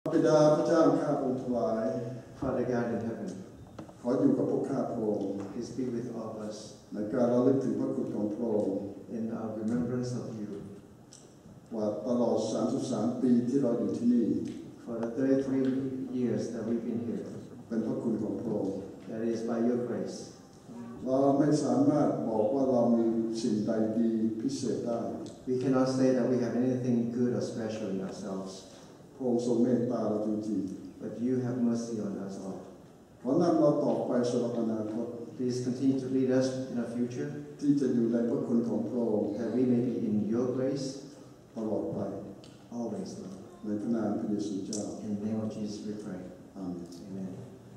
บิดาพระเจ้าข้าพระองค์ถวาย Father God in heaven, ขออยู่กับพวกข้าพระองค์ please be with all of us ในการระลึกถึงพระคุณของพระองค์ in our remembrance of you. ว่าตลอด33ปีที่เราอยู่ที่นี่ For the 33 years that we've been here, เป็นพระคุณของพระองค์ that is by your grace. เราไม่สามารถบอกว่าเรามีสิ่งใดดีพิเศษได้ We cannot say that we have anything good or special in ourselves, พระองค์ทรงเมตตาเราจริง but you have mercy on us all. ๆขอนำเราต่อไปสำหรับอนาคต Please continue to lead us in our future, ที่จะอยู่ในพระคุณของพระองค์ that we may be in your grace ตลอดไป always, Lord. ในพระนามพระเยซูเจ้า In the name of Jesus we pray. อาเมน Amen.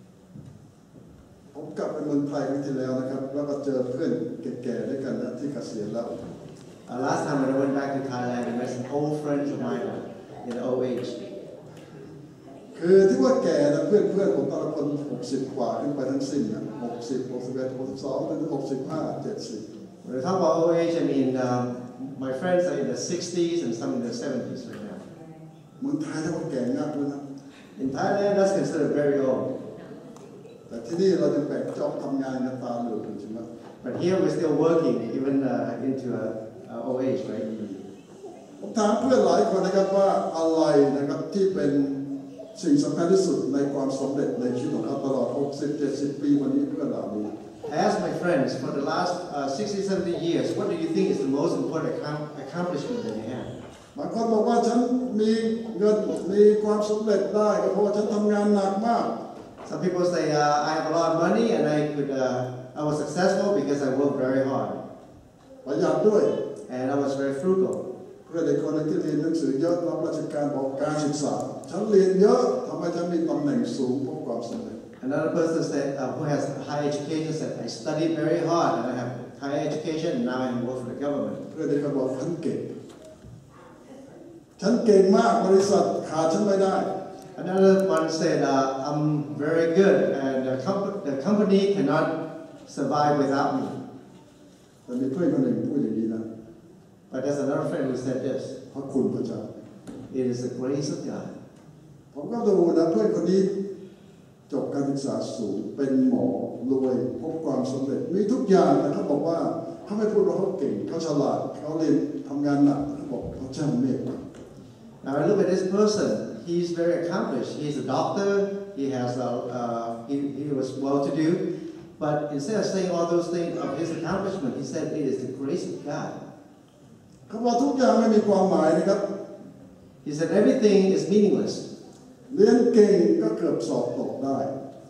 ผมกลับไปเมืองไทยครั้งที่แล้วนะครับแล้วก็เจอเพื่อนแก่ๆด้วยกันนะที่เกษียณแล้ว Last time when I went back to Thailand, I met some old friends of mine in the old age. คือที่ว่าแก่นะเพื่อนผมแต่ละคน60 กว่าขึ้นไปทั้งสิ้นนะ60 61 62ถึง65 70 When I talk about old age, I mean my friends are in the 60s and some in the 70s right now. เมืองไทยที่ว่าแก่มากเลยนะ In Thailand, that's considered very old. แต่ที่นี่เราจะแบกจ็อบทำงานกันตาเหลือกใช่ไหม But here we're still working even into old age, right? ผมถามเพื่อนหลายคนนะครับว่าอะไรนะครับที่เป็นสิ่งสำคัญที่สุดในความสำเร็จในชีวิตของเขาตลอด60-70 ปีวันนี้เพื่อนเหล่านี้ I asked my friends for the last 60, 70 years, what do you think is the most important accomplishment that you have? บางคนบอกว่าฉันมีเงินมีความสำเร็จได้ก็เพราะว่าฉันทำงานหนักมาก Some people say I have a lot of money and I was successful because I worked very hard ประหยัดด้วย and I was very frugal. เพื่อนในคนที่เรียนหนังสือเยอะรับราชการบอกการศึกษาฉันเรียนเยอะทำให้ฉันมีตำแหน่งสูงเพราะความสำเร็จ Another person said who has high education said I studied very hard and I have higher education and now I work for the government. เพื่อนในคนบอกฉันเก่งมากบริษัทขาดฉันไม่ได้ Another one said I'm very good and the company cannot survive without me. แต่มีเพื่อนคนหนึ่งพูดอย่างนี้นะ But there's another friend who said this. พระคุณพระเจ้า It is the grace of God. ผมก็ดูนะเพื่อนคนนี้จบการศึกษาสูงเป็นหมอรวยพบความสำเร็จมีทุกอย่างแต่เขาบอกว่าเขาไม่พูดว่าเขาเก่งเขาฉลาดเขาเรียนทำงานหนักเขาบอกพระเจ้าเมตตา Now I look at this person. He's very accomplished. He's a doctor. He was well-to-do. But instead of saying all those things of his accomplishment, he said it is the grace of God. เขาบอกทุกอย่างไม่มีความหมายนะครับ He said everything is meaningless. เรียนเก่งก็เกือบสอบตกได้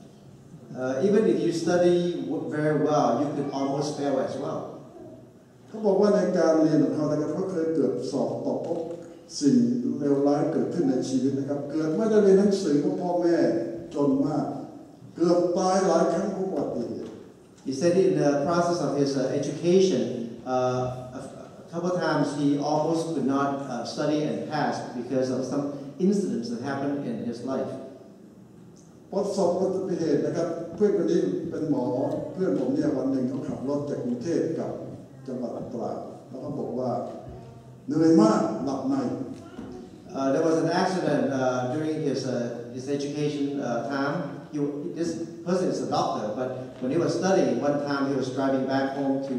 Even if you study very well, you could almost fail as well. เขาบอกว่าในการเรียนของเขานะครับเขาเคยเกือบสอบตกเพราะสิ่งเลวร้ายเกิดขึ้นในชีวิตนะครับเกิดไม่ได้เรียนหนังสือเพราะพ่อแม่จนมากเกือบตายหลายครั้งเพราะอุบัติเหตุ He said in the process of his education, a couple of times he almost could not study and pass because of some incidents that happened in his life. ประสบอุบัติเหตุนะครับเพื่อนคนนี้เป็นหมอเพื่อนผมเนี่ยวันหนึ่งเขาขับรถจากกรุงเทพกับจังหวัดตราดแล้วเขาบอกว่าเหนื่อยมากหลับใน There was an accident during his education time. This person is a doctor, but when he was studying, one time he was driving back home to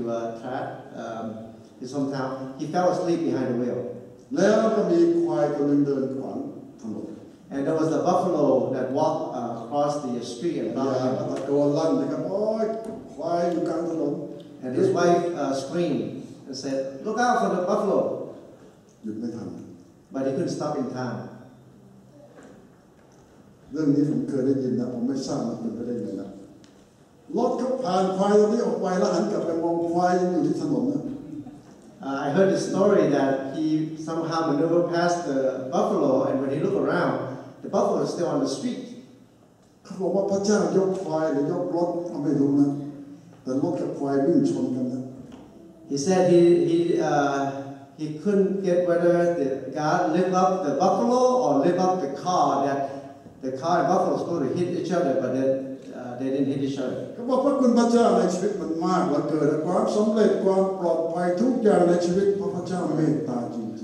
his hometown. He fell asleep behind the wheel. แล้วก็มีควายตัวหนึ่งเดินขวางถนน And there was a buffalo that walked across the street and knocked him. ตะโกนลั่นนะครับโอ๊ยควายอยู่กลางถนน And his wife screamed and said, "Look out for the buffalo!" หยุดไม่ทัน But he couldn't stop in time. เรื่องนี้ผมเคยได้ยินนะผมไม่ทราบมันเป็นไปได้ยังไงนะรถเขาผ่านควายตัวนี้ออกไปแล้วหันกลับไปมองควายยังอยู่ที่ถนนนะ I heard the story that he somehow maneuvered past the buffalo, and when he looked around, the buffalo is still on the street. เขาบอกว่าพระเจ้ายกควายหรือยกรถเขาไม่รู้นะแต่รถกับควายวิ่งชนกันนะ He said he couldn't get whether God lift up the buffalo or lift up the car, that the car and buffalo was going to hit each other, but then they didn't hit each other. เขาบอกพระคุณพระเจ้าในชีวิตมันมากเหลือเกินความสำเร็จความปลอดภัยทุกอย่างในชีวิตเพราะพระเจ้าเมตตาจริง He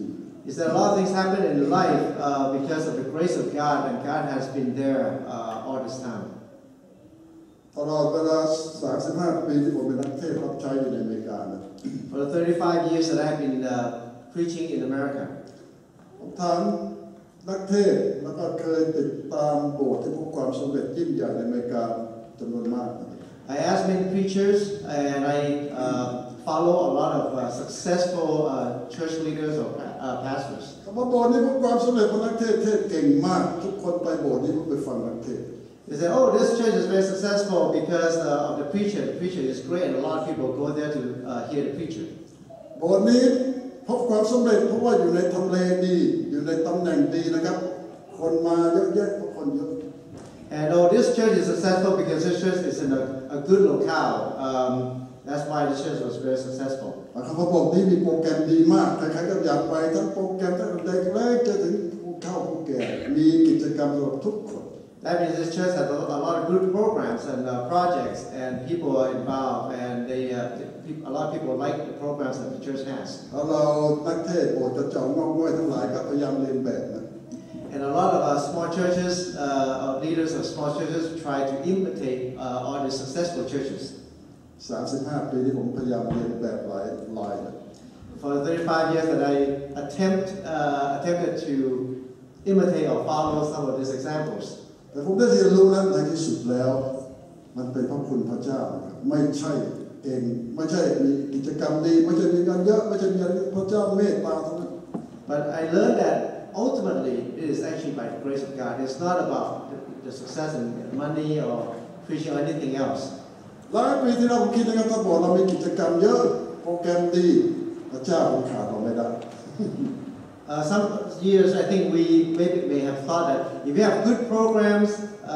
is that a lot of things happen in life because of the grace of God, and God has been there all this time. ตลอดเวลา 35 ปีที่ผมเป็นนักเทศน์รับใช้อยู่ในอเมริกานะ For the 35 years that I've been preaching in America, ผมถามนักเทศน์แล้วก็เคยติดตามโบสถ์ที่พบความสำเร็จยิ่งใหญ่ในอเมริกาจำนวนมาก I asked many preachers, and I follow a lot of successful church leaders or pastors. คำว่าโบสถ์นี้พบความสำเร็จเพราะนักเทศน์เทศน์เก่งมากทุกคนไปโบสถ์นี้เพื่อไปฟังนักเทศน์ They said, oh, this church is very successful because of the preacher. The preacher is great, and a lot of people go there to hear the preacher. โบสถ์นี้พบความสำเร็จเพราะว่าอยู่ในทำเลดีอยู่ในตำแหน่งดีนะครับคนมาเยอะแยะเพราะคนเยอะ And oh, this church is successful because this church is in a good locale. That's why the church was very successful. คำว่าโบสถ์นี้มีโปรแกรมดีมากใครๆก็อยากไปทั้งโปรแกรมตั้งแต่เด็กเล็กจนถึงผู้เข้าผู้แก่มีกิจกรรมสำหรับทุกคน That means this church has a lot of good programs and projects, and people are involved, and a lot of people like the programs that the church has. แล้วเรานักเทศน์โบสถ์จะเจ้างอกง่อยทั้งหลายก็พยายามเรียนแบบนะ And a lot of small churches, leaders of small churches, try to imitate all the successful churches. 35 ปีที่ผมพยายามเรียนแบบหลายนะ For the 35 years that I attempted to imitate or follow some of these examples. แต่ผมได้เรียนรู้แล้วในที่สุดแล้วมันเป็นพระคุณพระเจ้าไม่ใช่เองไม่ใช่มีกิจกรรมดีไม่ใช่มีเงินเยอะไม่ใช่มีอะไรพระเจ้าเมตตาเท่านั้น But I learned that ultimately it is actually by the grace of God. It's not about the success and money or preaching or anything else. หลายปีที่เราคิดนะครับถ้าบอกเรามีกิจกรรมเยอะโปรแกรมดีพระเจ้าขาดเราไม่ได้ Some years, I think we maybe may have thought that if we have good programs,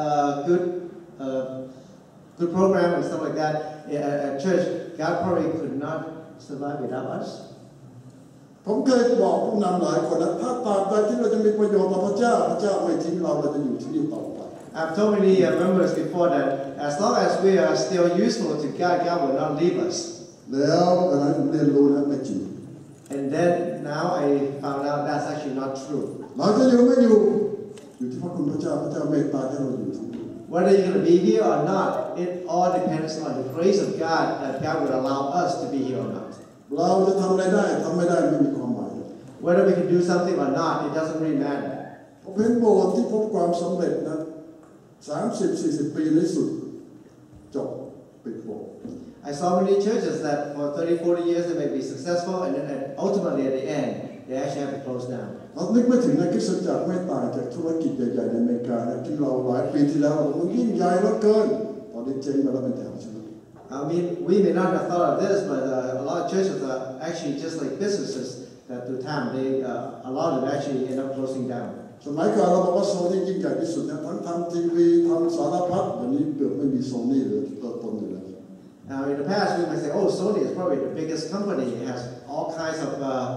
good program and stuff like that at church, God probably could not survive without us. ผมเคยบอกผู้นำหลายคนนะถ้าตราบใดที่เราจะมีประโยชน์ต่อพระเจ้าพระเจ้าไม่ทิ้งเราเราจะอยู่ที่นี่ต่อไป I've told many members before that as long as we are still useful to God, God will not leave us. แล้วตอนนั้นผมเรียนรู้นะไม่จริง And then now I found out that's actually not true. เราจะอยู่ไม่อยู่ที่พระคุณพระเจ้าพระเจ้าเมตตาให้เราอยู่ทั้งหมด Whether you're going to be here or not, it all depends on the grace of God that God would allow us to be here or not. เราจะทำอะไรได้ทำไม่ได้ไม่มีความหมาย Whether we can do something or not, it doesn't really matter. ผมเห็นโบสถ์ที่พบความสำเร็จนะ30-40 ปีในสุดจบปิดโบสถ์ I saw many churches that for 30-40 years they may be successful, and then ultimately at the end, they actually have to close down. เรานึกไม่ถึงนะคริสตจักรไม่ต่างจากธุรกิจใหญ่ๆในอเมริกานะที่เราหลายปีที่แล้วมันยิ่งใหญ่เหลือเกินตอนนี้เจ๊งไปแล้วเป็นแถวใช่ไหม I mean, we may not have thought of this, but a lot of churches are actually just like businesses that through time, a lot of them actually end up closing down. สมัยก่อนเราบอกว่าโซนี่ยิ่งใหญ่ที่สุดนะทั้งทำทีวีทำสารพัดวันนี้เกือบไม่มีโซนี่เหลือตัวตนอยู่แล้ว Now, in the past, we might say, oh, Sony is probably the biggest company. It has all kinds of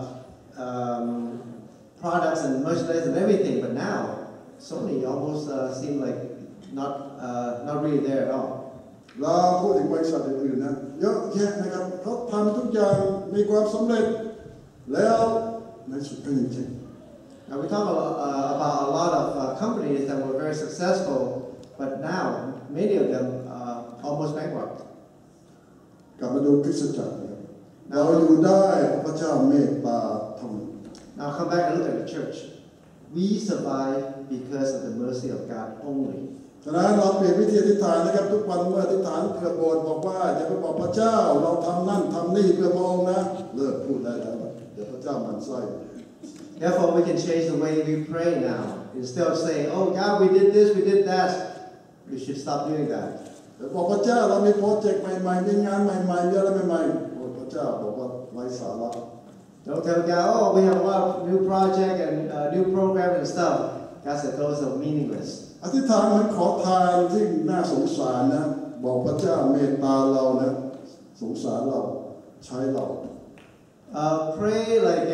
products and merchandise and everything. But now, Sony almost seems like not really there at all. เราพูดถึงบริษัทอื่นๆนะเยอะแยะนะครับเขาทำทุกอย่างมีความสำเร็จแล้วในสุดก็ยังเจ๊ง Now, we talk about a lot of companies that were very successful, but now many of them are almost bankrupt. กลับมาดูคริสตจักรนะครับเราอยู่ได้เพราะพระเจ้าเมตตาเท่านั้น Now come back and look at the church. We survive because of the mercy of God only. ฉะนั้นเราเปลี่ยนวิธีอธิษฐานนะครับทุกวันเมื่ออธิษฐานเพื่อโบสถ์บอกว่าอย่าไปบอกพระเจ้าเราทำนั่นทำนี่เพื่อพระองค์นะเลิกพูดได้แล้วเดี๋ยวพระเจ้ามันไส้ Therefore, we can change the way we pray now. Instead of saying, "Oh God, we did this, we did that," we should stop doing that. บอกพระเจ้าเรามีโปรเจกต์ใหม่ๆมีงานใหม่ๆเยอะแล้วใหม่ๆโอ้พระเจ้าบอกว่าไร้สาระ Don't tell God, "Oh, we have a lot of new project and new program and stuff." God said those are meaningless. อธิษฐานเหมือนขอทานที่น่าสงสารนะบอกพระเจ้าเมตตาเรานะสงสารเราใช้เรา Pray like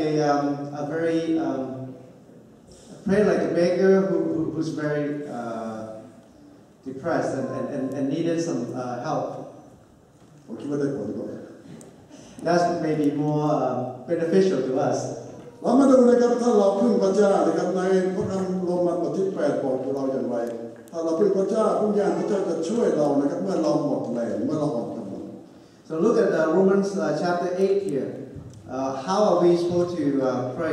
pray like a beggar who's very depressed and needed some help. ผมคิดว่าได้ผลกว่า That's maybe more beneficial to us. เรามาดูนะครับถ้าเราพึ่งพระเจ้านะครับในพระคัมภีร์โรมันบทที่8บอกเราอย่างไรถ้าเราพึ่งพระเจ้าพระญาณพระเจ้าจะช่วยเรานะครับเมื่อเราหมดแรงเมื่อเราอ่อนกำลัง So look at Romans chapter 8 here. How are we supposed to pray?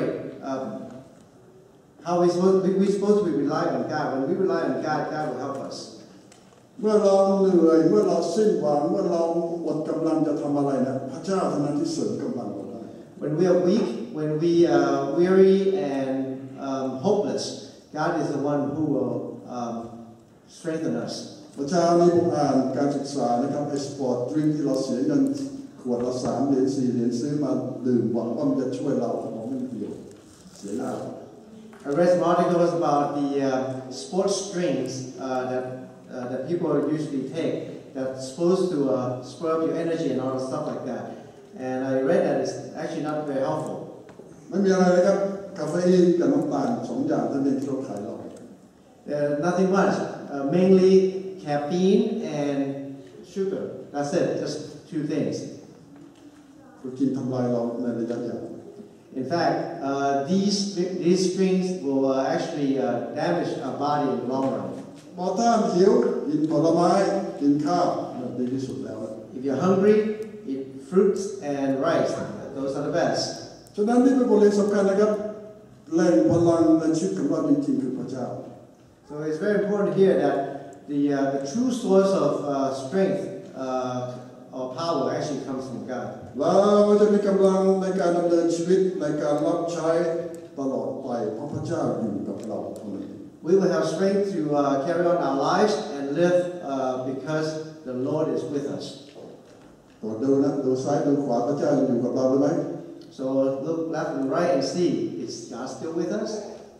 How are we supposed to rely on God? When we rely on God, God will help us. เมื่อเราเหนื่อยเมื่อเราสิ้นหวังเมื่อเราหมดกำลังจะทำอะไรนะพระเจ้าเท่านั้นที่เสริมกำลังเราได้ When we are weak, when we are weary and hopeless, God is the one who will strengthen us. เมื่อเช้านี้ผมอ่านการศึกษานะครับไอ้สปอร์ตดริงก์ที่เราเสียเงินขวดละ3 เหรียญ 4 เหรียญซื้อมาดื่มหวังว่ามันจะช่วยเราผมไม่มีประโยชน์เสียเงิน I read some articles about the sports drinks that people usually take that's supposed to spur up your energy and all that stuff like that. And I read that it's actually not very helpful. ไม่มีอะไรเลยครับคาเฟอีนกับน้ำตาล2 อย่างเท่านั้นที่เขาขายเรา Nothing much. Mainly caffeine and sugar. That's it. Just 2 things. ก็กินทำลายเราในระยะยาว In fact, these drinks will actually damage our body in the long run. หมอต้านหิวกินผลไม้กินข้าวนั่นดีที่สุดแล้ว If you're hungry, eat fruits and rice. Those are the best. ฉะนั้นนี่เป็นบทเรียนสำคัญนะครับแหล่งพลังในชีวิตของเราจริงๆคือพระเจ้า So it's very important here that the true source of strength or power actually comes from God. เราจะมีกำลังในการดำเนินชีวิตในการรับใช้ตลอดไปเพราะพระเจ้าอยู่กับเราเท่านั้น We will have strength to carry on our lives and live because the Lord is with us. ตัวดูนะดูซ้ายดูขวาพระเจ้าอยู่กับเราหรือไม่ So look left and right and see, is God still with us?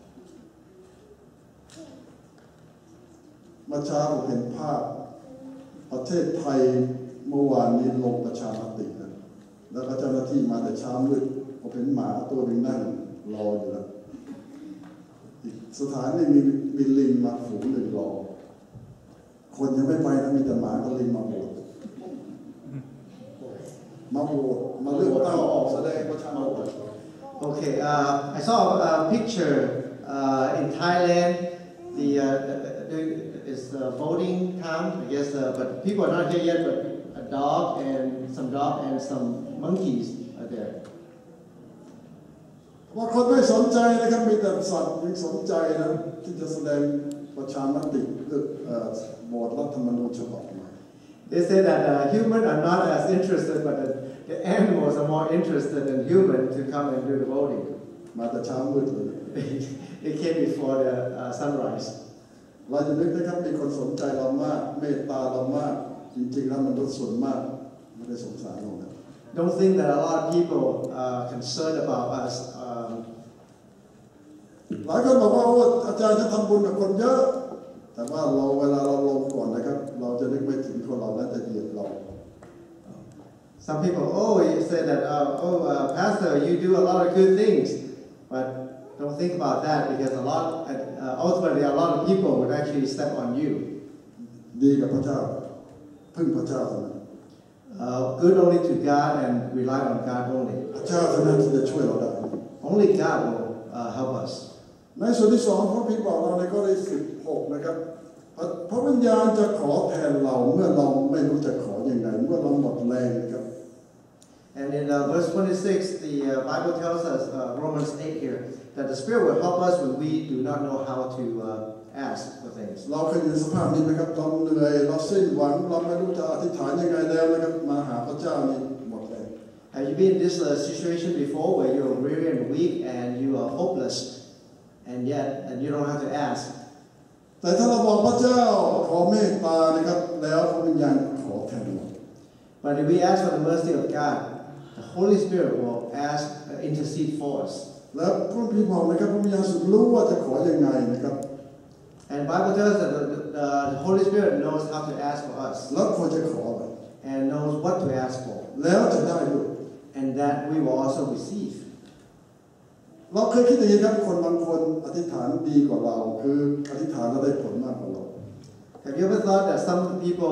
เมื่อเช้าผมเห็นภาพประเทศไทยเมื่อวานนี้ลงประชามตินะแล้วก็เจ้าหน้าที่มาแต่เช้ามืดผมเห็นหมาตัวหนึ่งนั่งรออยู่แล้วอีกสถานนี้มีลิงมาฝูงหนึ่งรอคนยังไม่ไปนะมีแต่หมากับลิงมาโหวตมาเลือกตั้งออกแสดงประชามติ Okay, I saw a picture in Thailand. It's voting time, I guess, but people are not here yet. But a dog and some monkeys are there. ว่าคนไม่สนใจนะครับมีแต่สัตว์ยังสนใจนะที่จะแสดงประชามติเลือกโหวตรัฐธรรมนูญฉบับใหม่ They say that humans are not as interested, but the animals are more interested than humans to come and do the voting. มาแต่เช้ามืดเลย They came before the sunrise. เราจะนึกนะครับมีคนสนใจเรามากเมตตาเรามากจริงๆแล้วมนุษย์ส่วนมากไม่ได้สงสารเรานะ Don't think that a lot of people are concerned about us. หลายคนบอกว่าอาจารย์จะทำบุญกับคนเยอะแต่ว่าเวลาเราลงก่อนนะครับเราจะนึกไม่ถึงคนเราและจะเหยียดเรา Some people say that Pastor, you do a lot of good things, but don't think about that because ultimately a lot of people would actually step on you. ดีกับพระเจ้าพึ่งพระเจ้าเท่านั้น Good only to God and rely on God only. พระเจ้าเท่านั้นที่จะช่วยเราได้ Only God will help us. ในส่วนที่2พระบิดาบอกเราในข้อที่16นะครับพระวิญญาณจะขอแทนเราเมื่อเราไม่รู้จะขออย่างไรเมื่อเราหมดแรงนะครับ And in verse 26, the Bible tells us, Romans 8 here, that the Spirit will help us when we do not know how to ask for things. เราเคยอยู่ในสภาพนี้ไหมครับเราเหนื่อยเราสิ้นหวังเราไม่รู้จะอธิษฐานยังไงแล้วนะครับมาหาพระเจ้านี่หมดแรง Have you been in this situation before where you're weary and weak and you are hopeless and you don't have to ask? แต่ถ้าเราบอกพระเจ้าขอเมตตานะครับแล้วพระวิญญาณขอแทนเรา But if we ask for the mercy of God, the Holy Spirit will intercede for us. แล้วพระบิดาบอกนะครับพระวิญญาณสุดรู้ว่าจะขอยังไงนะครับ And the Bible tells us that the Holy Spirit knows how to ask for us แล้วควรจะขออะไร and knows what to ask for, แล้วจะได้ด้วย and that we will also receive. เราเคยคิดอย่างนี้ครับคนบางคนอธิษฐานดีกว่าเราคืออธิษฐานแล้วได้ผลมากกว่าเรา Have you ever thought that some people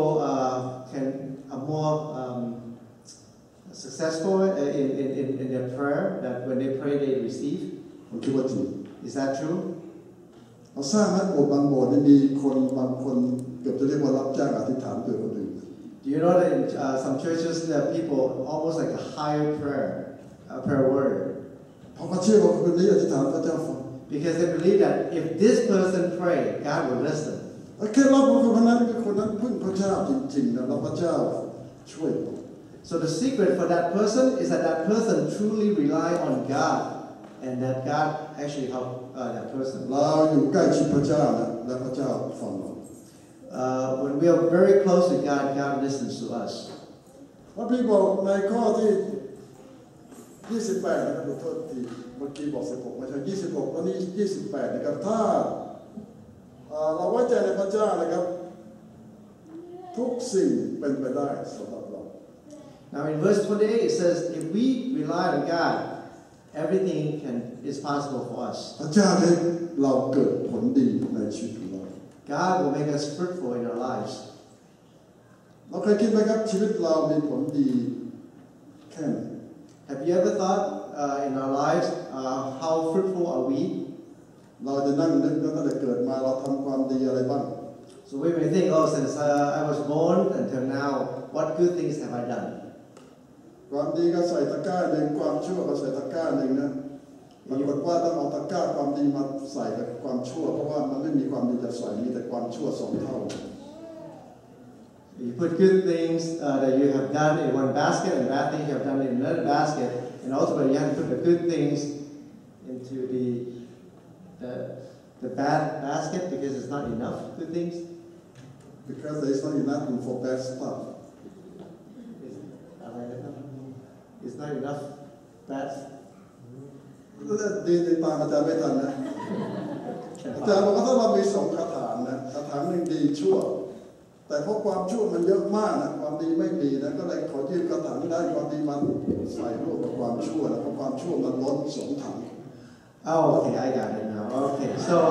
are more successful in their prayer, that when they pray, they receive. ผมคิดว่าจริง Is that true? เราสร้างให้โบสถ์บางโบสถ์มีคนบางคนเกือบจะเรียกว่ารับจ้างอธิษฐานเพื่อคนอื่น Do you know that in some churches there are people almost like a higher prayer word? เพราะเขาเชื่อว่าคนนี้อธิษฐานพระเจ้าฟัง Because they believe that if this person pray, God will listen. แค่รับคนนั้นคือคนนั้นพึ่งพระเจ้าจริงๆนะแล้วพระเจ้าช่วย So the secret for that person is that that person truly rely on God, and that God actually help that person. เราอยู่ใกล้ชิดพระเจ้านะและพระเจ้าฟังเรา When we are very close to God, God listens to us. พระพี่บอกในข้อที่28นะครับขอโทษทีเมื่อกี้บอก16ไม่ใช่26ตอนนี้28นะครับถ้าเราไว้ใจในพระเจ้านะครับทุกสิ่งเป็นไปได้สำหรับเรา Now in verse 28 it says, if we rely on God, everything is possible for us. พระเจ้าให้เราเกิดผลดีในชีวิตของเรา God will make us fruitful in our lives. เราเคยคิดไหมครับชีวิตเรามีผลดีแค่ไหน Have you ever thought in our lives how fruitful are we? เราจะนั่งนึกตั้งแต่เกิดมาเราทำความดีอะไรบ้าง So we may think, oh, since I was born until now, what good things have I done? ความดีก็ใส่ตะกร้าหนึ่งความชั่วก็ใส่ตะกร้าหนึ่งนะปรากฏว่าต้องเอาตะกร้าความดีมาใส่กับความชั่วเพราะว่ามันไม่มีความดีจะใส่มีแต่ความชั่ว2 เท่า You put good things that you have done in one basket and bad things you have done in another basket, and ultimately you have to put the good things into the bad basket because it's not enough good things. because there is not enough room for bad stuff It's not enough bad. ดีตามอาจารย์ไม่ทันนะอาจารย์บอกว่าถ้าเรามี2 คาถานะคาถาหนึ่งดีชั่วแต่เพราะความชั่วมันเยอะมากนะความดีไม่มีนะก็เลยขอยืมคาถาได้ความดีมันใส่ร่วมกับความชั่วแล้วก็ความชั่วมันล้น2 ถัง Oh, okay, I got it now. Okay,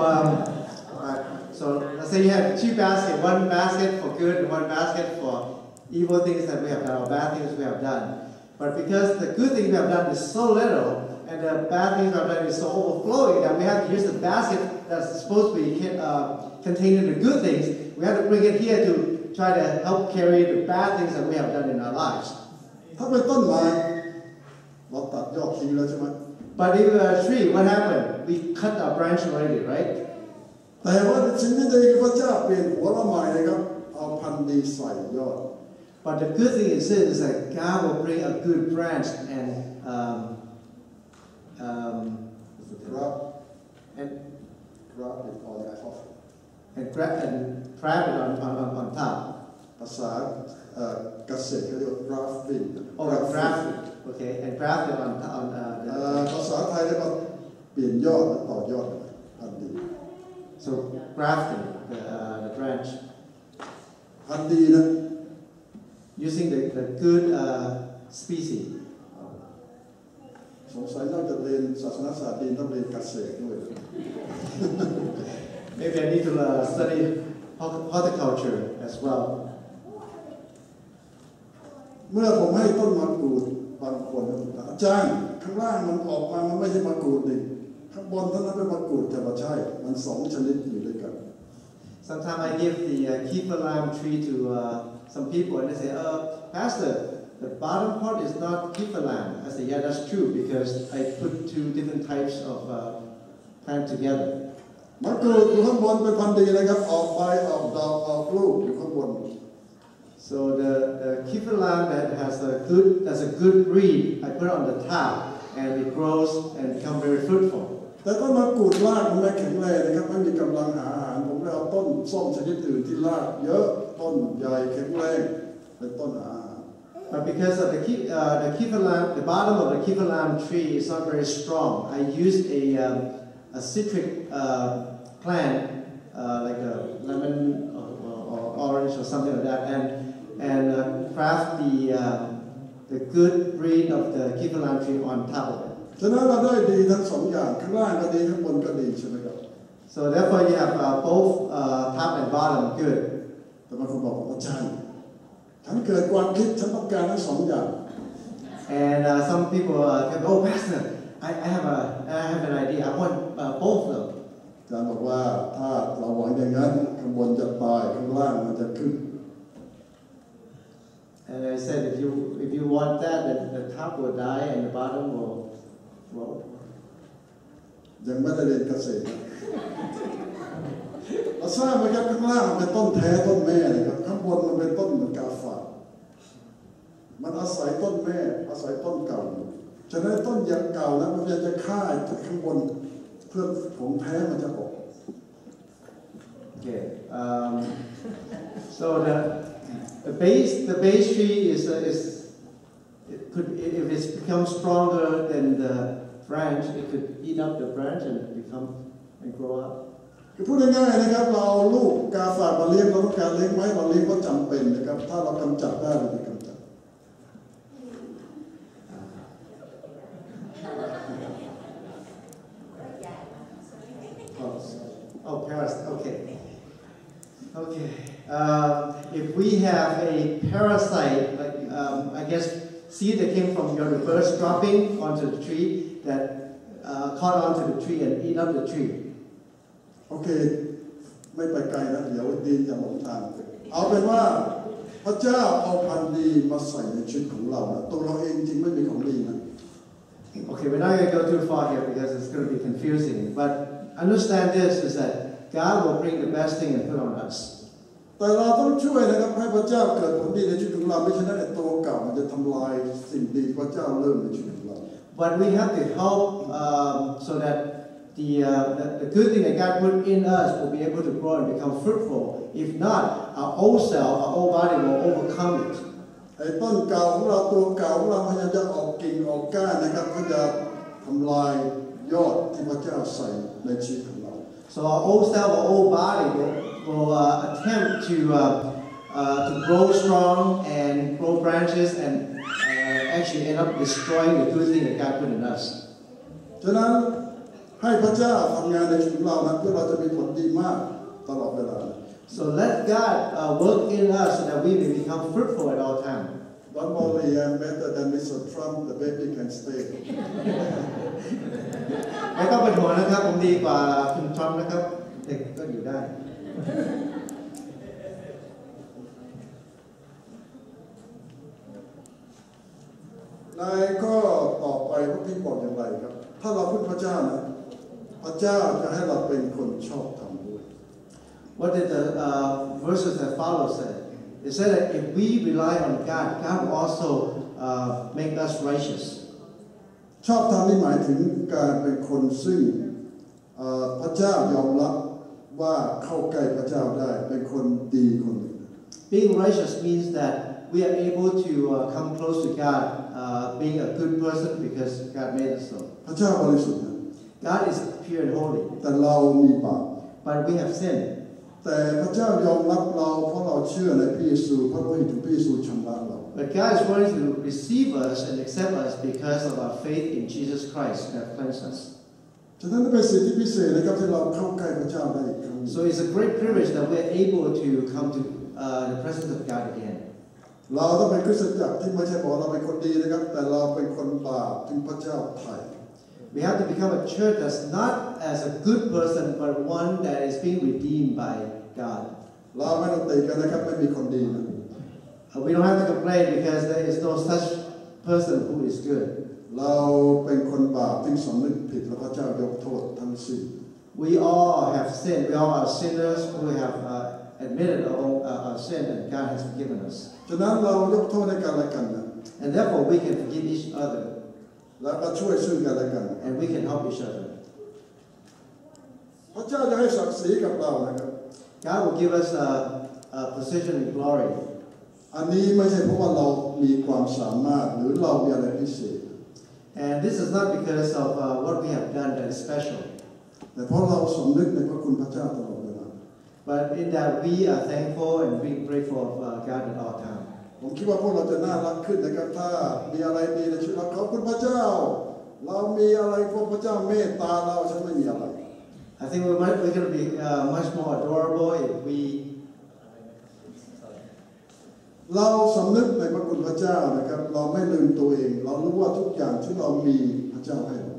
so let's say you have 2 baskets, one basket for good and one basket for evil things that we have done or bad things we have done. But because the good things we have done is so little and the bad things we have done is so overflowing that we have to use the basket that's supposed to be containing the good things, we have to bring it here to try to help carry the bad things that we have done in our lives. ถ้าเป็นต้นไม้เราตัดยอดทิ้งแล้วใช่ไหม But if a tree, what happened? We cut our branch already, right? แต่ว่าสิ่งที่ดีคือพระเจ้าเปลี่ยนหัวเราใหม่นะครับเอาพันธุ์ดีใส่ยอด But the good thing is that God will bring a good branch and grab and it on top grab it on top. ภาษาเกษตรเขาเรียกว่า grafting Oh, graft it. Okay, and graft it on ภาษาไทยเรียกว่าเปลี่ยนยอดและต่อยอดพันธุ์ดี so grafting the branch พันธุ์ดีนะ using the good species. สงสัยนอกจากเรียนศาสนศาสตร์ดีต้องเรียนเกษตรด้วย Maybe I need to study horticulture as well. เมื่อผมให้ต้นมะกรูดบางคนอาจารย์ข้างล่างมันออกมามันไม่ใช่มะกรูดดิข้างบนเท่านั้นเป็นมะกรูดแต่ว่าใช่มัน2 ชนิดอยู่ด้วยกัน Sometimes I give the keeper lime tree to some people and they say, Pastor, the bottom part is not keeper lime. I say, yeah, that's true because I put 2 different types of plant together. มะกรูดอยู่ข้างบนเป็นพันธุ์ดีนะครับออกใบออกดอกออกลูกอยู่ข้างบน So the keeper lime that's a good breed, I put it on the top and it grows and becomes very fruitful. แต่ต้นมะกรูดรากมันไม่แข็งแรงนะครับไม่มีกำลังหาอาหารผมเลยเอาต้นส้มชนิดอื่นที่รากเยอะต้นใหญ่แข็งแรงเป็นต้นอาหาร But because of the keeper lime, the bottom of the keeper lime tree is not very strong, I used a citric plant like a lemon or orange or something like that, and craft the good breed of the keeper lime tree on top of it. ฉะนั้นเราได้ดีทั้ง2 อย่างข้างล่างก็ดีข้างบนก็ดีใช่ไหมครับ So therefore you have both top and bottom good. แต่บางคนบอกอาจารย์ฉันเกิดความคิดฉันต้องการทั้ง2 อย่าง And some people can go, oh, Pastor, I have an idea. I want both of them. อาจารย์บอกว่าถ้าเราหวังอย่างนั้นข้างบนจะตายข้างล่างมันจะขึ้น And I said, if you want that, then the top will die and the bottom will grow. ยังไม่ได้เรียนเกษตรเราทราบไหมครับข้างล่างมันเป็นต้นแท้ต้นแม่นะครับข้างบนมันเป็นต้นเหมือนกาฝากมันอาศัยต้นแม่อาศัยต้นเก่าฉะนั้นต้นยังเก่าแล้วมันจะฆ่าข้างบนเพื่อของแท้มันจะออก Okay. So the base tree is it could if it becomes stronger than the branch, it could eat up the branch and grow up. คือพูดง่ายๆนะครับเราเอาลูกกาฝากมาเลี้ยงเราต้องการเลี้ยงไหมเราเลี้ยงก็จำเป็นนะครับถ้าเรากำจัดได้เราจะกำจัด Oh, parasite. Okay. Okay. If we have a parasite, like I guess seed that came from your birds dropping onto the tree that caught onto the tree and eat up the tree. โอเคไม่ไปไกลนะเดี๋ยวดีนจะหลงทางเอาเป็นว่าพระเจ้าเอาพันธุ์ดีมาใส่ในชีวิตของเรานะตัวเราเองจริงไม่มีของดีนะ Okay, we're not going to go too far here because it's going to be confusing. But understand this is that God will bring the best thing and put on us. แต่เราต้องช่วยนะครับให้พระเจ้าเกิดผลดีในชีวิตของเราไม่ฉะนั้นตัวเก่ามันจะทำลายสิ่งดีพระเจ้าเริ่มในชีวิตของเรา But we have to help so that the good thing that God put in us will be able to grow and become fruitful. If not, our old self, our old body will overcome it. ไอ้ต้นเก่าของเราตัวเก่าของเราพยายามจะออกกิ่งออกก้านนะครับก็จะทำลายยอดที่พระเจ้าใส่ในชีวิตของเรา So our old self, our old body will attempt to grow strong and grow branches and actually end up destroying the good thing that God put in us. ฉะนั้นให้พระเจ้าทำงานในชีวิตเรานะเพื่อเราจะมีผลดีมากตลอดเวลา So let God work in us so that we may become fruitful at all times. Don't worry, I'm better than Mr. Trump. The baby can stay. ไม่ต้องเป็นห่วงนะครับผมดีกว่าคุณทรัมป์นะครับเด็กก็อยู่ได้ในข้อต่อไปพระพี่บอกอย่างไรครับถ้าเราพึ่งพระเจ้านะพระเจ้าจะให้เราเป็นคนชอบธรรมด้วย What did the verses that follow say? It said that if we rely on God, God will also make us righteous. ชอบธรรมนี่หมายถึงการเป็นคนซึ่งพระเจ้ายอมรับว่าเข้าใกล้พระเจ้าได้เป็นคนดีคนหนึ่ง Being righteous means that we are able to come close to God, being a good person because God made us so. พระเจ้าบริสุทธิ์นะ God is pure and holy, แต่เรามีบาป but we have sinned. แต่พระเจ้ายอมรับเราเพราะเราเชื่อในพระเยซูพระโลหิตของพระเยซูชำระเรา But God is willing to receive us and accept us because of our faith in Jesus Christ that cleansed us. ฉะนั้นเป็นสิทธิพิเศษนะครับที่เราเข้าใกล้พระเจ้าได้อีกครั้ง So it's a great privilege that we're able to come to the presence of God again. เราต้องเป็นคริสตจักรที่ไม่ใช่บอกเราเป็นคนดีนะครับแต่เราเป็นคนบาปที่พระเจ้าไถ่ We have to become a church that's not as a good person but one that is being redeemed by God. เราไม่ต้องตีกันนะครับไม่มีคนดีนะ We don't have to complain because there is no such person who is good. เราเป็นคนบาปที่สำนึกผิดและพระเจ้ายกโทษทั้งสิ้น We all have sinned. We all are sinners who have admitted our sin and God has forgiven us. ฉะนั้นเรายกโทษให้กันและกันนะ And therefore we can forgive each other. แล้วก็ช่วยซึ่งกันและกัน And we can help each other. พระเจ้าจะให้ศักดิ์ศรีกับเรานะครับ God will give us a position in glory. อันนี้ไม่ใช่เพราะว่าเรามีความสามารถหรือเรามีอะไรพิเศษ And this is not because of what we have done that is special. แต่เพราะเราสำนึกในพระคุณพระเจ้าตลอดเวลา But in that we are thankful and being grateful of God at all times. ผมคิดว่าพวกเราจะน่ารักขึ้นนะครับถ้ามีอะไรดีในชีวิตเราขอบคุณพระเจ้าเรามีอะไรพวกพระเจ้าเมตตาเราฉันไม่มีอะไร I think we're going to be much more adorable if we เราสำนึกในพระคุณพระเจ้านะครับเราไม่ลืมตัวเองเรารู้ว่าทุกอย่างที่เรามีพระเจ้าให้เรา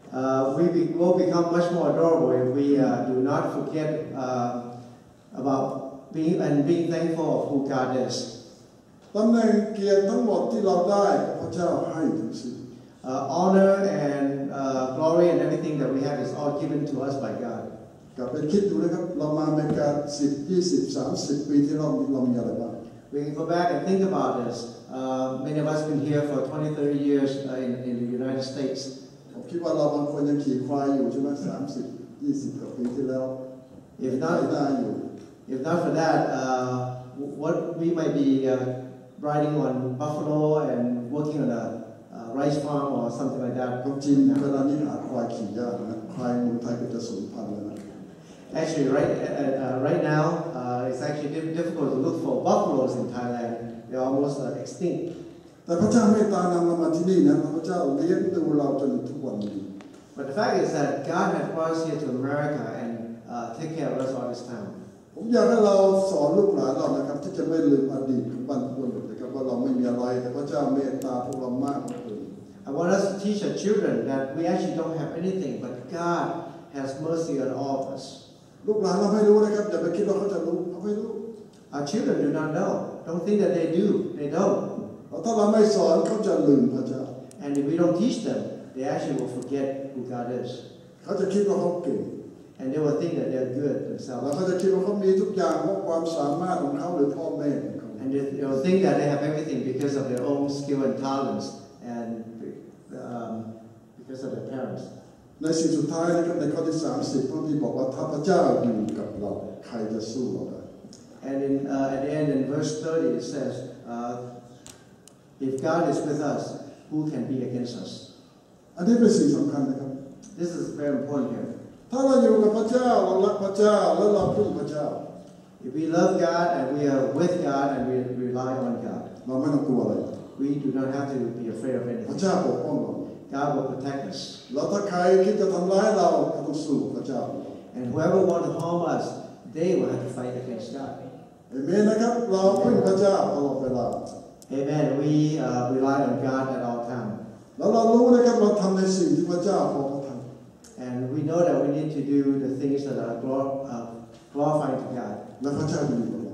will become much more adorable if we do not forget about being thankful of who God is. ตำแหน่งเกียรติทั้งหมดที่เราได้พระเจ้าให้ทั้งสิ้น Honor and glory and everything that we have is all given to us by God. กลับไปคิดดูนะครับเรามาอเมริกา10 20 30 ปีที่เรามีอะไรบ้าง We can go back and think about this. Many of us have been here for 20, 30 years in the United States. ผมคิดว่าเราบางคนยังขี่ควายอยู่ใช่ไหม30 20 กว่าปีที่แล้ว If ได้อยู่ not for that, what we might be riding on buffalo and working on a rice farm or something like that. คนจีนเวลานี้หาควายขี่ยากนะควายเมืองไทยก็จะสูญพันธุ์แล้วนะ Actually, right now, it's actually difficult to look for buffaloes in Thailand. They're almost extinct. แต่พระเจ้าเมตตานำเรามาที่นี่นะพระเจ้าเลี้ยงดูเราจนทุกวันนี้ But the fact is that God has brought us here to America and take care of us all this time. ผมอยากให้เราสอนลูกหลานเรานะครับที่จะไม่ลืมอดีตของบรรพบุรุษนะครับว่าเราไม่มีอะไรแต่พระเจ้าเมตตาพวกเรามากเลย I want us to teach our children that we actually don't have anything, but God has mercy on all of us. ลูกหลานเราไม่รู้นะครับอย่าไปคิดว่าเขาจะรู้เขาไม่รู้ Our children do not know. Don't think that they do. They don't. ถ้าเราไม่สอนเขาจะลืมพระเจ้า And if we don't teach them, they actually will forget who God is. เขาจะคิดว่าเขาเก่ง And they will think that they're good แล้ว themselves. เขาจะคิดว่าเขามีทุกอย่างเพราะความสามารถของเขาหรือพ่อแม่ของเขา And they will think that they have everything because of their own skill and talents and because of their parents. ในสิ่งสุดท้ายนะครับในข้อที่30พระพี่บอกว่าถ้าพระเจ้าอยู่กับเราใครจะสู้เราได้ And at the end in verse 30 it says, if God is with us, who can be against us? อันนี้เป็นสิ่งสำคัญนะครับ This is very important here. ถ้าเราอยู่กับพระเจ้าเรารักพระเจ้าแล้วเราพึ่งพระเจ้า If we love God and we are with God and we rely on God, เราไม่ต้องกลัวอะไร we do not have to be afraid of พระ anything. เจ้าปกป้องเรา God will protect us. แล้วถ้าใครคิดจะทำร้ายเราก็ต้องสู้พระเจ้า And whoever wants to harm us, they will have to fight against God. เอเมนนะครับเราพึ่งพระเจ้าตลอดเวลา Amen. We rely on God at all times. แล้วเรารู้นะครับเราทำในสิ่งที่พระเจ้าพอพระทัย And we know that we need to do the things that are glorifying to God. และพระเจ้าจะอยู่กับเรา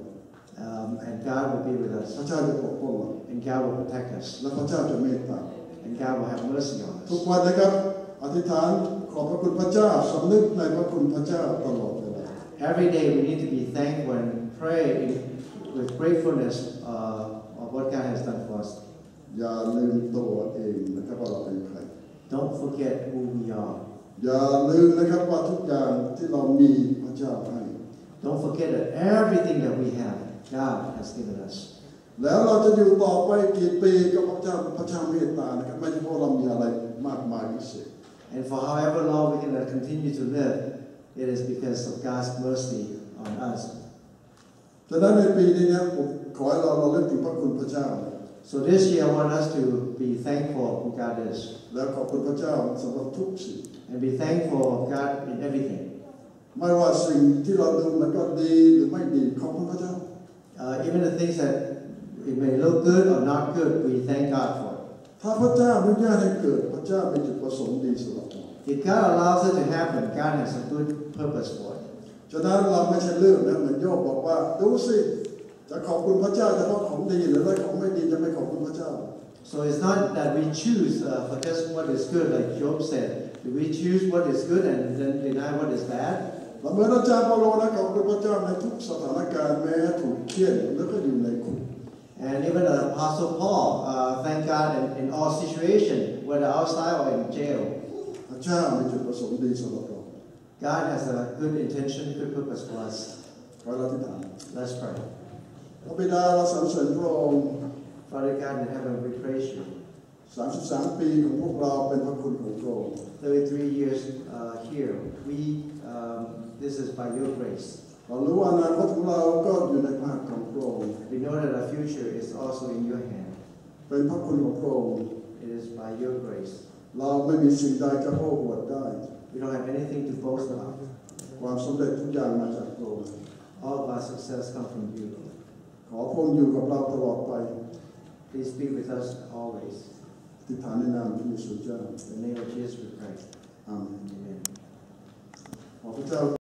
And God will be with พระ us. เจ้าจะปกป้องเรา And God will protect us. และพระเจ้าจะเมตตา And God will have mercy on ทุก us. วันนะครับอธิษฐานขอบพระคุณพระเจ้าสำนึกในพระคุณพระเจ้าตลอดเวลา Every day we need to be thankful and pray with gratefulness of what God has done for us. อย่าลืมตัวเองนะครับว่าเราเป็นใคร Don't forget who we are. อย่าลืมนะครับว่าทุกอย่างที่เรามีพระเจ้าให้ Don't forget that everything that we have, God has given us. แล้วเราจะอยู่ต่อไปกี่ปีก็พระเจ้าเมตตานะครับไม่ใช่เพราะเรามีอะไรมากมายพิเศษ And for however long we can continue to live, it is because of God's mercy on us. ฉะนั้นในปีนี้นะผมขอให้เราเลิกถึงพระคุณพระเจ้า So this year I want us to be thankful of who God is. แล้วขอบคุณพระเจ้าสำหรับทุกสิ่ง And be thankful of God in everything. ไม่ว่าสิ่งที่เราดูมันก็ดีหรือไม่ดีขอบคุณพระเจ้า Even the things that it may look good or not good, we thank God for it. ถ้าพระเจ้าอนุญาตให้เกิดพระเจ้ามีจุดประสงค์ดีสำหรับเรา If God allows it to happen, God has a good purpose for it. ฉะนั้นเราไม่ใช่เลือกนะเหมือนโยบบอกว่าดูสิจะขอบคุณพระเจ้าเฉพาะของดีหรือของไม่ดีจะไม่ขอบคุณพระเจ้า So it's not that we choose for just what is good, like Job said. Do we choose what is good and then deny what is bad? เราเหมือนอาจารย์เปาโลนะขอบคุณพระเจ้าในทุกสถานการณ์แม้ถูกเคี่ยนแล้วก็อยู่ในคุก And even the Apostle Paul, thank God in all situations, whether outside or in jail. พระเจ้ามีจุดประสงค์ดีสำหรับเรา God has a good intention, good purpose for us. ขอเราอธิษฐาน Let's pray. พระบิดาเราสรรเสริญพระองค์ Father God in heaven, we praise you. 33 ปีของพวกเราเป็นพระคุณของพระองค์ 33 years here, this is by your grace. เรารู้ว่าอนาคตของเราก็อยู่ในพระหัตถ์ของพระองค์ We know that our future is also in your hand. เป็นพระคุณของพระองค์ It is by your grace. เราไม่มีสิ่งใดจะโอ้อวดได้ We don't have anything to boast about. ความสำเร็จทุกอย่างมาจากพระองค์ All of our success comes from you. ขอพระองค์อยู่กับเราตลอดไป Please be with us always. อธิษฐานในนามพระเยซูเจ้า In the name of Jesus we pray. อาเมน Amen. ขอพระเจ้า